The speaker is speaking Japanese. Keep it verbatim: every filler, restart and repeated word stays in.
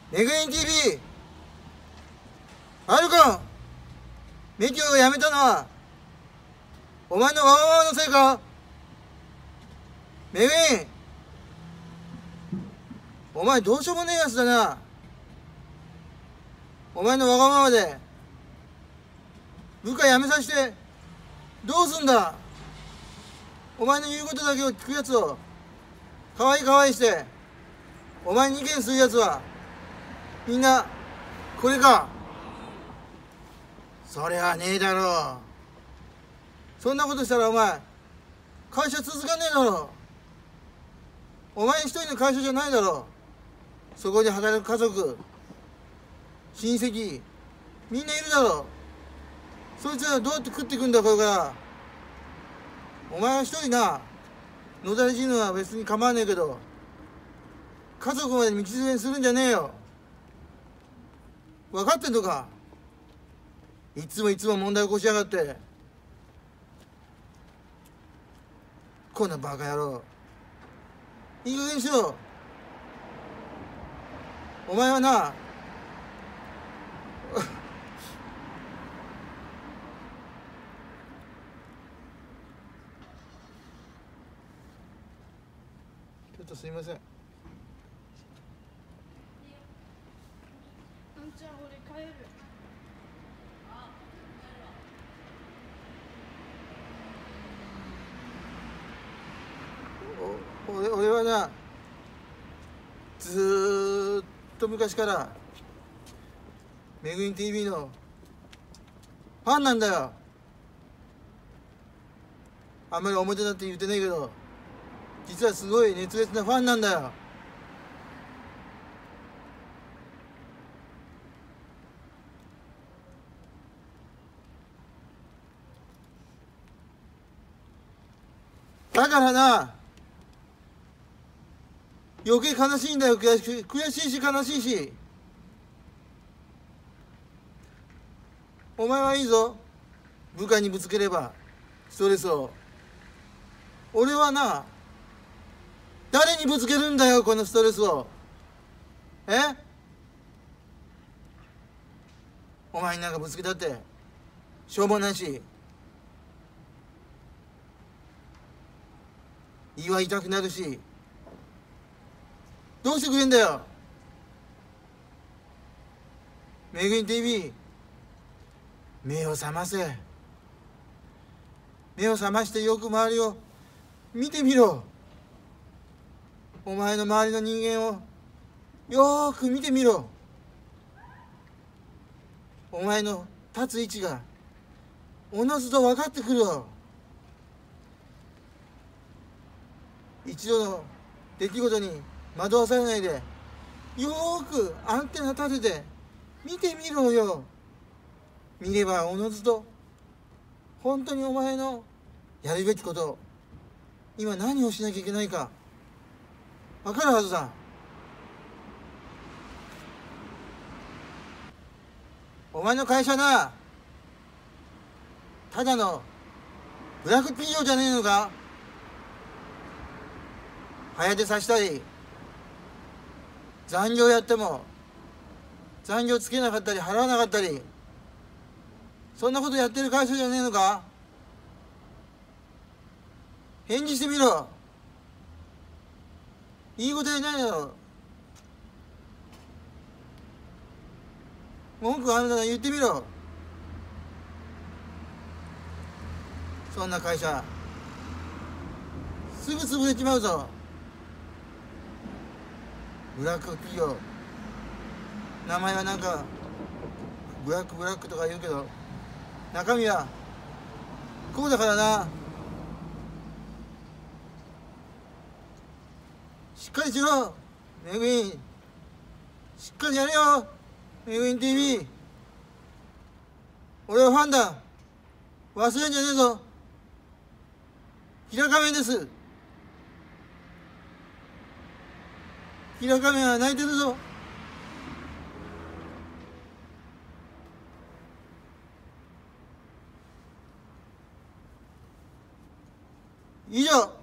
メグイン ティーブイ ファルコンメテオが辞めたのはお前のわがままのせいか。メグイン、お前どうしようもねえやつだな。お前のわがままで部下辞めさせてどうすんだ。お前の言うことだけを聞くやつをかわいいかわいいしてお前に意見するやつはみんなこれか。それはねえだろう。そんなことしたらお前会社続かねえだろう。お前一人の会社じゃないだろう。そこで働く家族親戚みんないるだろう。そいつらどうやって食っていくんだこれから。お前は一人な野垂れ死ぬのは別に構わねえけど家族まで道連れにするんじゃねえよ。分かってんのか。いつもいつも問題起こしやがってこんなバカ野郎。いい加減にしろ。お前はなちょっとすいません。 あんちゃん俺帰る。 お俺俺はなずーっと昔からメグイン ティーブイ のファンなんだよ。あんまり表だって言ってないけど実はすごい熱烈なファンなんだよ。だからな余計悲しいんだよ。悔し悔しいし悲しいし。お前はいいぞ部下にぶつければストレスを。俺はな誰にぶつけるんだよこのストレスを。えお前になんかぶつけたってしょうもないし胃は痛くなるしどうしてくれんだよ。メグイン ティーブイ 目を覚ませ。目を覚ましてよく周りを見てみろ。お前の周りの人間をよーく見てみろ。お前の立つ位置がおのずと分かってくるよ。一度の出来事に惑わされないでよーくアンテナ立てて見てみろよ。見ればおのずと本当にお前のやるべきこと今何をしなきゃいけないか分かるはずだ。お前の会社なただのブラック企業じゃねえのか。早出させたり残業やっても残業つけなかったり払わなかったりそんなことやってる会社じゃねえのか。返事してみろ。いいこと言えないだろ。文句あるなら言ってみろ。そんな会社すぐ潰れちまうぞ。ブラック企業名前はなんかブラックブラックとか言うけど中身はこうだからな。しっかりしろメグイン。しっかりやれよメグイン ティーブイ。俺はファンだ忘れんじゃねえぞ。平仮面です。平仮面は泣いてるぞ。以上。